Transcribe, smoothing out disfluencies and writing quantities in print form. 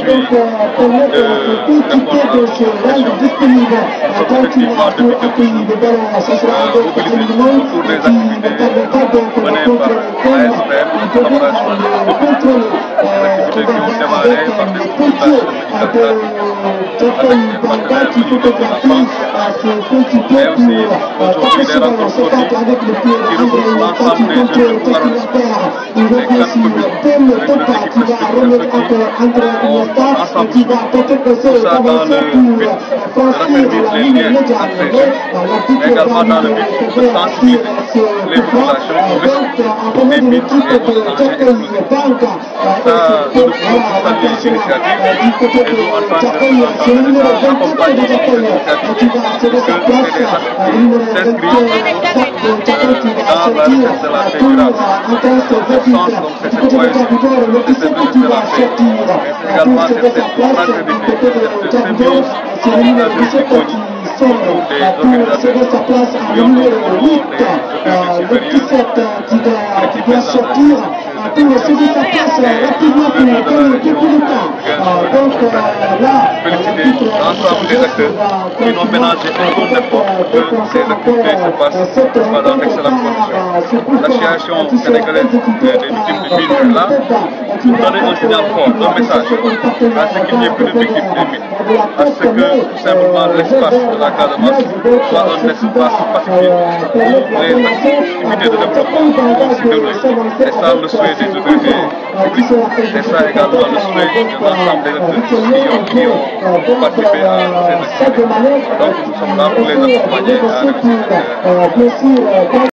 depuis l'indépendance, nous sommes effectivement depuis quelques jours mobilisés autour des activités menées par l'ASPM en collaboration avec les activités qui ont démarré par des consultations médicales avec des partenaires militaires de la France, mais aussi aujourd'hui des rencontres politiques qui regroupent l'ensemble des jeunes de l'arrondissement, des 4 communes, avec les équipes respectives qui ont ensemble tout ça dans le but de raffermir les liens entre les jeunes, mais également dans le but de sensibiliser les populations au risque des mines et autres engins explosifs. Ça, nous ne pouvons que saluer l'initiative et nous, en tant que l'État, accompagnons cette initiative pour que ces activités s'inscrivent dans la recherche de la paix durable. Cette sens, donc cette cohésion, cette recherche de la paix, mais c'est également cette fraternité, cette symbiose symphonie autour des organisations qui ont donc pour nom des autorités supérieures qui vient sortir féliciter l'ensemble des acteurs qui n'ont ménagé aucun effort pour que ces activités se passent dans d'excellentes conditions. L'association sénégalaise des victimes de mines est là pour donner un signal fort, un message à ce qu'il n'y ait plus de victimes des mines, à ce que tout simplement l'espace de la Casamance soit un espace pacifique où les activités de développement vont se dérouler. C'est ça le souhait des autorités publiques, c'est ça également le souhait de l'ensemble des acteurs qui ont participé à ces activités. Donc nous sommes là pour les accompagner à réussir.